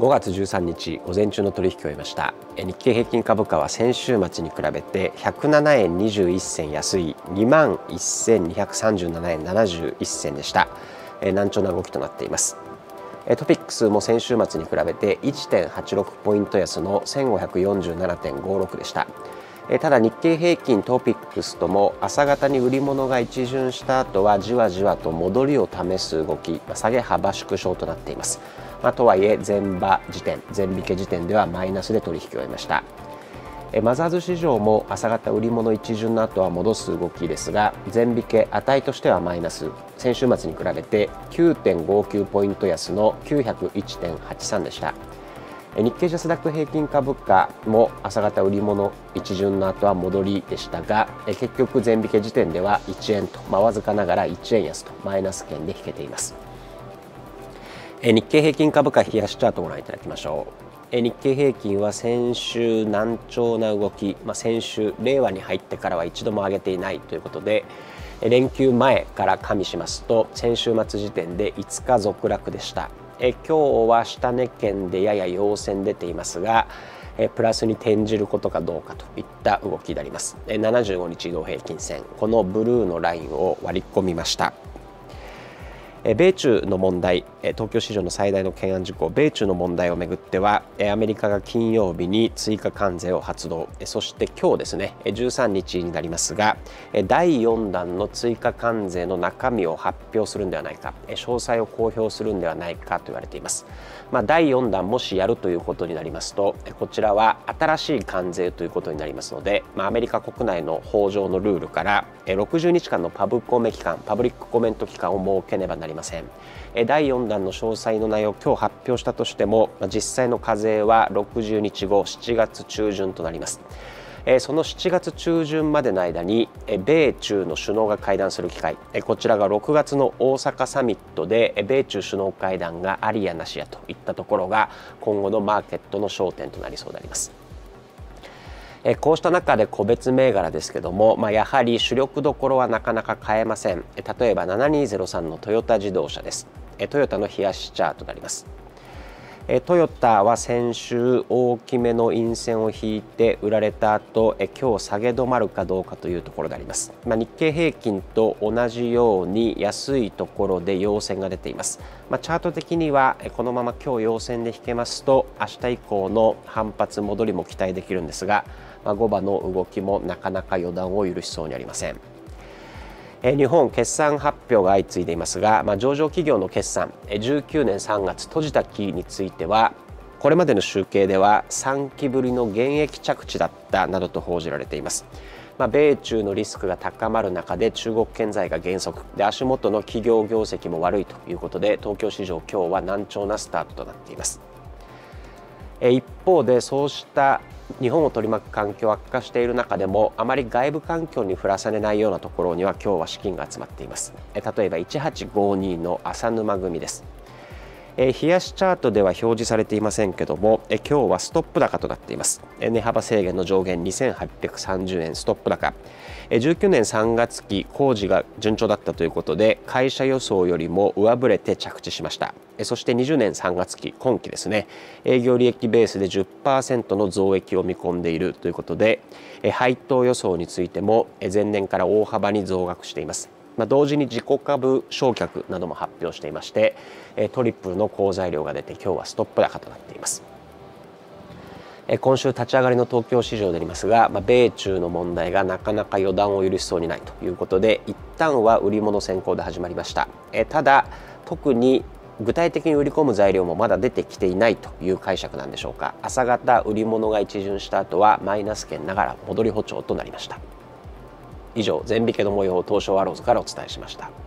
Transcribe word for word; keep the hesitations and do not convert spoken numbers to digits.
ごがつじゅうさんにち午前中の取引を終えました。日経平均株価は先週末に比べてひゃくななえんにじゅういっせん安い にまんせんにひゃくさんじゅうななえんななじゅういっせんでした。軟調な動きとなっています。トピックスも先週末に比べて いってんはちろく ポイント安の せんごひゃくよんじゅうななてんごろく でした。ただ日経平均トピックスとも朝方に売り物が一巡した後はじわじわと戻りを試す動き、下げ幅縮小となっています。まあ、とはいえ前場時点前引け時点ではマイナスで取引を終えました。マザーズ市場も朝方売り物一巡の後は戻す動きですが、前引け値としてはマイナス、先週末に比べて きゅうてんごきゅう ポイント安の きゅうひゃくいちてんはちさんでした。日経ジャスダック平均株価も朝方売り物一巡の後は戻りでしたが、結局前引け時点ではいちえんと、まあ、わずかながらいちえん安とマイナス圏で引けています。日経平均株価冷やしチャートをご覧いただきましょう。日経平均は先週軟調な動き、まあ、先週令和に入ってからは一度も上げていないということで、連休前から加味しますと先週末時点でいつか続落でした。今日は下値圏でやや陽線出ていますが、プラスに転じることかどうかといった動きであります。ななじゅうごにち移動平均線、このブルーのラインを割り込みました。米中の問題、東京市場の最大の懸案事項、米中の問題をめぐってはアメリカが金曜日に追加関税を発動、そして今日ですねじゅうさんにちになりますが、だいよんだんの追加関税の中身を発表するんではないか、詳細を公表するんではないかと言われています。まあ、だいよんだんもしやるということになりますと、こちらは新しい関税ということになりますので、まあ、アメリカ国内の法上のルールからろくじゅうにちかんのパブコメ期間、パブリックコメント期間を設けねばなりません。ません。だいよんだんの詳細の内容を今日発表したとしても、実際の課税はろくじゅうにちご、しちがつちゅうじゅんとなります。そのしちがつちゅうじゅんまでの間に米中の首脳が会談する機会、こちらがろくがつの大阪サミットで米中首脳会談がありやなしやといったところが今後のマーケットの焦点となりそうであります。こうした中で個別銘柄ですけども、まあ、やはり主力どころはなかなか買えません。例えばななにーぜろさんのトヨタ自動車です。トヨタの冷やしチャートであります。トヨタは先週大きめの陰線を引いて売られた後、今日下げ止まるかどうかというところであります。まあ、日経平均と同じように安いところで陽線が出ています。まあ、チャート的にはこのまま今日陽線で引けますと明日以降の反発戻りも期待できるんですが、まあ、後場の動きもなかなか予断を許しそうにありません。日本決算発表が相次いでいますが、まあ、上場企業の決算じゅうきゅうねんさんがつ閉じた期についてはこれまでの集計ではさんきぶりの減益着地だったなどと報じられています。まあ、米中のリスクが高まる中で中国経済が減速で足元の企業業績も悪いということで東京市場今日は軟調なスタートとなっています。一方でそうした日本を取り巻く環境悪化している中でもあまり外部環境に降らされないようなところには今日は資金が集まっています。例えばいちはちごにの浅沼組です。冷やしチャートでは表示されていませんけども今日はストップ高となっています。値幅制限の上限にせんはっぴゃくさんじゅうえんストップ高、じゅうきゅうねんさんがつき工事が順調だったということで会社予想よりも上振れて着地しました。そしてにじゅうねんさんがつき今期ですね、営業利益ベースで じゅっパーセント の増益を見込んでいるということで配当予想についても前年から大幅に増額しています。まあ、同時に自己株償却なども発表していましてトリプルの好材料が出て今日はストップ高となっています。今週立ち上がりの東京市場でありますが、まあ、米中の問題がなかなか予断を許しそうにないということで一旦は売り物先行で始まりました。ただ特に具体的に売り込む材料もまだ出てきていないという解釈なんでしょうか。朝方売り物が一巡した後はマイナス圏ながら戻り歩調となりました。以上、前引けの模様を東証アローズからお伝えしました。